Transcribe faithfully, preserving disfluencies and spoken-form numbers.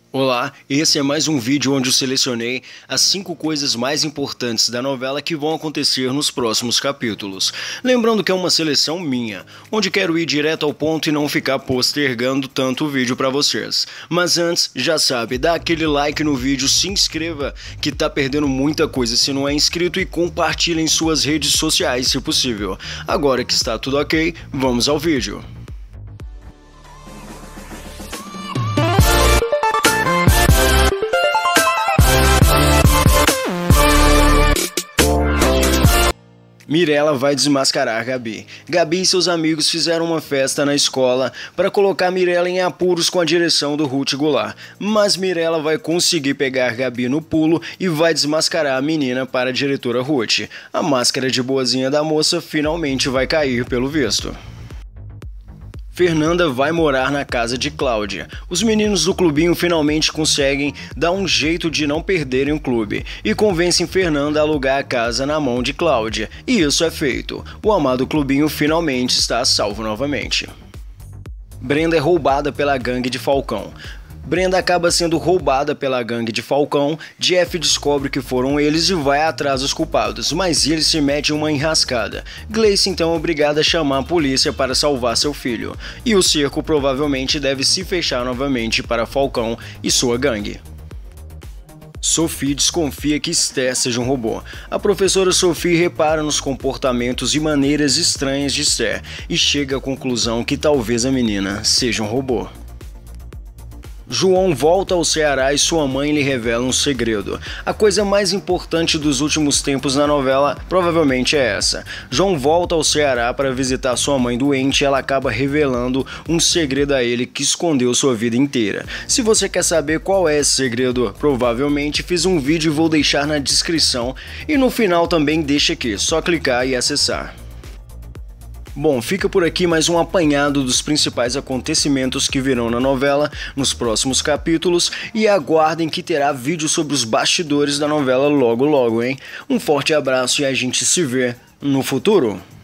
Olá, esse é mais um vídeo onde eu selecionei as cinco coisas mais importantes da novela que vão acontecer nos próximos capítulos. Lembrando que é uma seleção minha, onde quero ir direto ao ponto e não ficar postergando tanto o vídeo para vocês. Mas antes, já sabe, dá aquele like no vídeo, se inscreva que tá perdendo muita coisa se não é inscrito e compartilhe em suas redes sociais se possível. Agora que está tudo ok, vamos ao vídeo. Mirella vai desmascarar Gabi. Gabi e seus amigos fizeram uma festa na escola para colocar Mirella em apuros com a direção do Ruth Goulart. Mas Mirella vai conseguir pegar Gabi no pulo e vai desmascarar a menina para a diretora Ruth. A máscara de boazinha da moça finalmente vai cair pelo visto. Fernanda vai morar na casa de Cláudia. Os meninos do clubinho finalmente conseguem dar um jeito de não perderem o clube e convencem Fernanda a alugar a casa na mão de Cláudia. E isso é feito. O amado clubinho finalmente está a salvo novamente. Brenda é roubada pela gangue de Falcão. Brenda acaba sendo roubada pela gangue de Falcão, Jeff descobre que foram eles e vai atrás dos culpados, mas ele se mete em uma enrascada. Gleice então é obrigada a chamar a polícia para salvar seu filho, e o cerco provavelmente deve se fechar novamente para Falcão e sua gangue. Sophie desconfia que Esther seja um robô. A professora Sophie repara nos comportamentos e maneiras estranhas de Esther e chega à conclusão que talvez a menina seja um robô. João volta ao Ceará e sua mãe lhe revela um segredo. A coisa mais importante dos últimos tempos na novela provavelmente é essa. João volta ao Ceará para visitar sua mãe doente e ela acaba revelando um segredo a ele que escondeu sua vida inteira. Se você quer saber qual é esse segredo, provavelmente fiz um vídeo e vou deixar na descrição e no final também deixa aqui, só clicar e acessar. Bom, fica por aqui mais um apanhado dos principais acontecimentos que virão na novela nos próximos capítulos e aguardem que terá vídeo sobre os bastidores da novela logo logo, hein? Um forte abraço e a gente se vê no futuro.